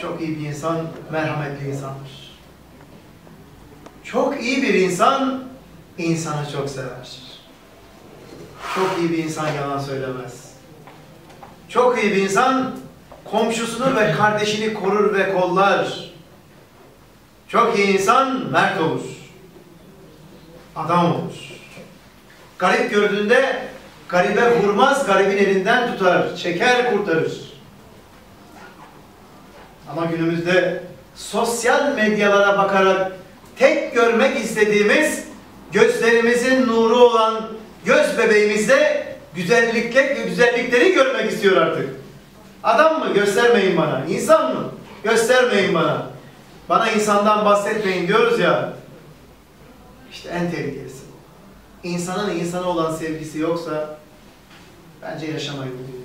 Çok iyi bir insan, merhametli insandır. Çok iyi bir insan, insanı çok sever. Çok iyi bir insan yalan söylemez. Çok iyi bir insan, komşusunu ve kardeşini korur ve kollar. Çok iyi insan, mert olur. Adam olur. Garip gördüğünde, garibe vurmaz, garibin elinden tutar, çeker, kurtarır. Ama günümüzde sosyal medyalara bakarak tek görmek istediğimiz gözlerimizin nuru olan göz bebeğimizde güzellikleri görmek istiyor artık. Adam mı? Göstermeyin bana. İnsan mı? Göstermeyin bana. Bana insandan bahsetmeyin diyoruz ya. İşte en tehlikelisi bu. İnsanın insana olan sevgisi yoksa bence yaşamayı bu dünyada.